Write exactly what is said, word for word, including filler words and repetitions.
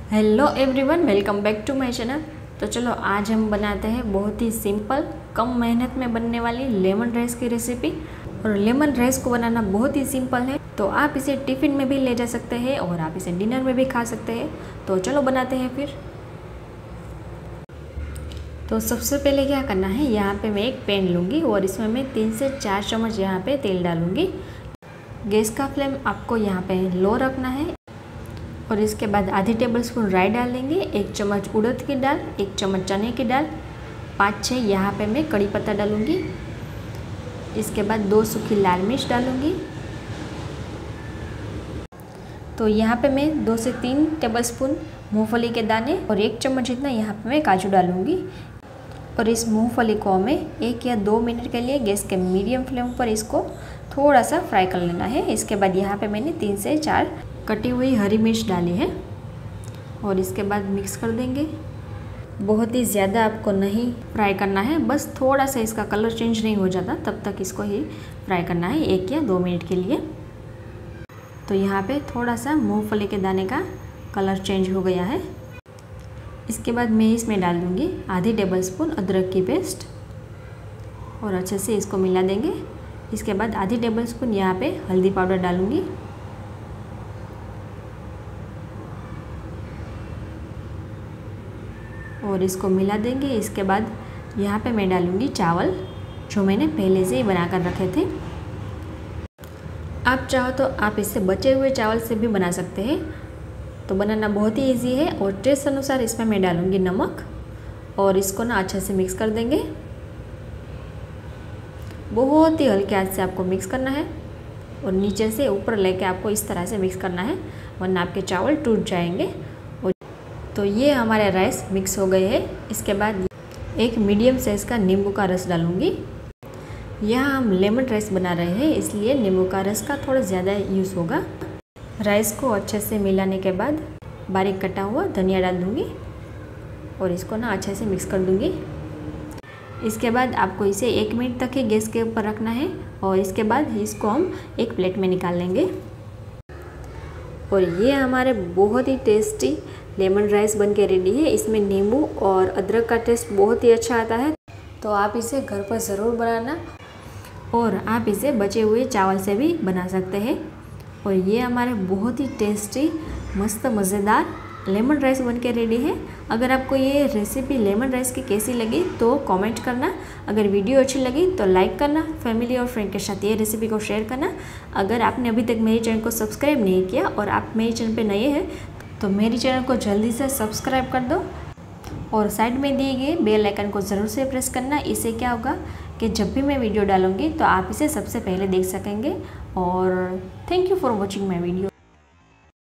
Hello everyone, welcome back to my channel. तो चलो आज हम बनाते हैं बहुत ही सिंपल कम मेहनत में बनने वाली लेमन राइस की रेसिपी। और लेमन राइस को बनाना बहुत ही सिंपल है, तो आप इसे टिफ़िन में भी ले जा सकते हैं और आप इसे डिनर में भी खा सकते हैं। तो चलो बनाते हैं फिर। तो सबसे पहले क्या करना है, यहाँ पे मैं एक पैन लूँगी और इसमें मैं तीन से चार चम्मच यहाँ पे तेल डालूँगी। गैस का फ्लेम आपको यहाँ पे लो रखना है। और इसके बाद आधी टेबल स्पून राई डाल लेंगे, एक चम्मच उड़द की दाल, एक चम्मच चने की दाल, पाँच छः यहाँ पे मैं कड़ी पत्ता डालूँगी। इसके बाद दो सूखी लाल मिर्च डालूँगी। तो यहाँ पे मैं दो से तीन टेबलस्पून मूंगफली के दाने और एक चम्मच जितना यहाँ पे मैं काजू डालूँगी। और इस मूंगफली को हमें एक या दो मिनट के लिए गैस के मीडियम फ्लेम पर इसको थोड़ा सा फ्राई कर लेना है। इसके बाद यहाँ पे मैंने तीन से चार कटी हुई हरी मिर्च डाली है और इसके बाद मिक्स कर देंगे। बहुत ही ज़्यादा आपको नहीं फ्राई करना है, बस थोड़ा सा इसका कलर चेंज नहीं हो जाता तब तक इसको ही फ्राई करना है, एक या दो मिनट के लिए। तो यहाँ पे थोड़ा सा मूंगफली के दाने का कलर चेंज हो गया है। इसके बाद मैं इसमें डाल दूँगी आधी टेबल स्पून अदरक की पेस्ट और अच्छे से इसको मिला देंगे। इसके बाद आधी टेबल स्पून यहाँ पे हल्दी पाउडर डालूँगी। और इसको मिला देंगे। इसके बाद यहाँ पे मैं डालूँगी चावल जो मैंने पहले से ही बना कर रखे थे। आप चाहो तो आप इससे बचे हुए चावल से भी बना सकते हैं। तो बनाना बहुत ही इजी है। और टेस्ट अनुसार इसमें मैं डालूँगी नमक और इसको ना अच्छे से मिक्स कर देंगे। बहुत ही हल्के हाथ से आपको मिक्स करना है और नीचे से ऊपर लेके आपको इस तरह से मिक्स करना है, वरना आपके चावल टूट जाएंगे। और तो ये हमारे राइस मिक्स हो गए हैं। इसके बाद एक मीडियम साइज़ का नींबू का रस डालूँगी। यहाँ हम लेमन राइस बना रहे हैं, इसलिए नींबू का रस का थोड़ा ज़्यादा यूज़ होगा। राइस को अच्छे से मिलाने के बाद बारीक कटा हुआ धनिया डाल दूँगी और इसको ना अच्छे से मिक्स कर दूँगी। इसके बाद आपको इसे एक मिनट तक ही गैस के ऊपर रखना है और इसके बाद इसको हम एक प्लेट में निकाल लेंगे। और ये हमारे बहुत ही टेस्टी लेमन राइस बन के रेडी है। इसमें नींबू और अदरक का टेस्ट बहुत ही अच्छा आता है। तो आप इसे घर पर ज़रूर बनाना और आप इसे बचे हुए चावल से भी बना सकते हैं। और ये हमारे बहुत ही टेस्टी मस्त मज़ेदार लेमन राइस बन के रेडी है। अगर आपको ये रेसिपी लेमन राइस की कैसी लगी तो कमेंट करना। अगर वीडियो अच्छी लगी तो लाइक करना, फैमिली और फ्रेंड के साथ ये रेसिपी को शेयर करना। अगर आपने अभी तक मेरे चैनल को सब्सक्राइब नहीं किया और आप मेरे चैनल पे नए हैं तो मेरे चैनल को जल्दी से सब्सक्राइब कर दो और साइड में दिए गए बेल आइकन को ज़रूर से प्रेस करना। इससे क्या होगा कि जब भी मैं वीडियो डालूँगी तो आप इसे सबसे पहले देख सकेंगे। और thank you for watching my video.